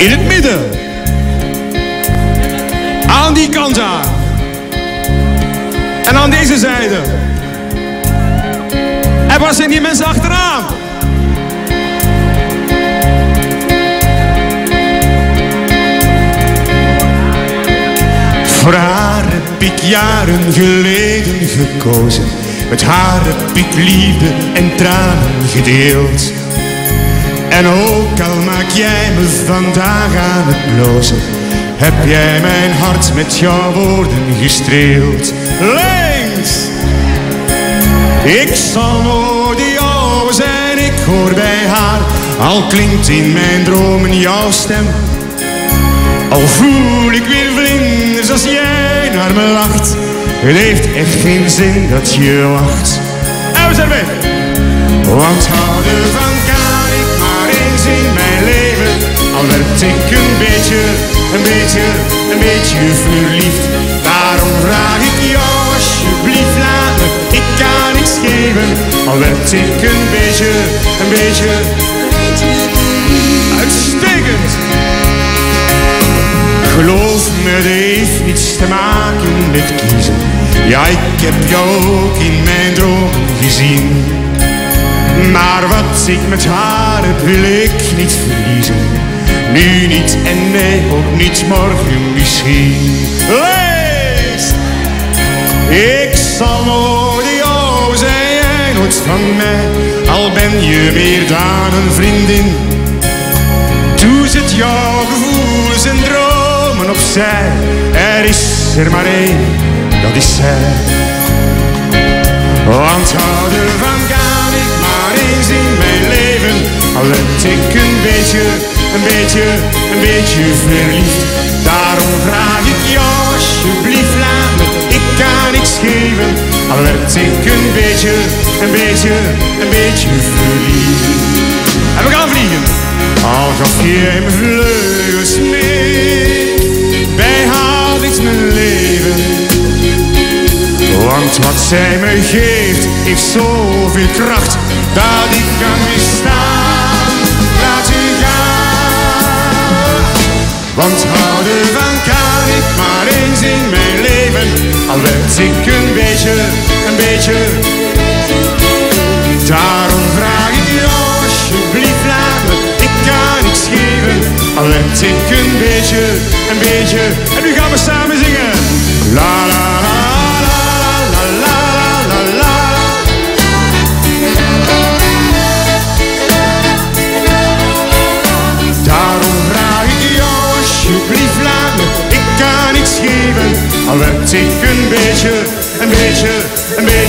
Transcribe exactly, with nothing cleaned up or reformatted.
In het midden. Aan die kant aan. En aan deze zijde. En waar zijn die mensen achteraan? Voor haar heb ik jaren geleden gekozen. Met haar heb ik liefde en tranen gedeeld. En ook al maak jij me vandaag aan het blozen, heb jij mijn hart met jouw woorden gestreeld. Links! Ik zal nooit de jouwe zijn, ik hoor bij haar. Al klinkt in mijn dromen jouw stem. Al voel ik weer vlinders als jij naar me lacht. Het heeft echt geen zin dat je wacht. En we zijn weg! Want houden van kan ik maar eens in mijn leven. Al werd ik een beetje, een beetje, een beetje verliefd. Daarom vraag ik jou alsjeblieft, laat me, ik kan niks geven. Al werd ik een beetje, een beetje, uitstekend. Geloof me, dat heeft niets te maken met kiezen. Ja, ik heb jou ook in mijn droom gezien. Maar wat ik met haar heb, wil ik niet verliezen. Nu niet en nee, ook niet morgen misschien. Lees! Ik zal nooit jou zijn, jij nooit van mij. Al ben je meer dan een vriendin. Doe zet jouw gevoelens en dromen opzij. Er is er maar één, dat is zij. Want houden van kan ik maar eens in mijn leven. Al werd ik een beetje, een beetje, een beetje verliefd. Daarom vraag ik jou alsjeblieft, laat me, ik kan niks geven. Al werd ik een beetje, een beetje, een beetje verliefd. En we gaan vliegen. Al gaf jij me vleugels mee, bij haar is mijn leven. Want wat zij me geeft, heeft zoveel kracht, dat ik kan weerstaan. Laat u gaan. Want houden van kan ik maar eens in mijn leven. Al werd ik een beetje, een beetje. Daarom vraag ik jou alsjeblieft, laat me, ik kan niks geven. Al werd ik een beetje, een beetje. En nu gaan we samen zingen. La la la. Alsjeblieft, laat me, ik kan niks geven. Al werd ik een beetje, een beetje, een beetje.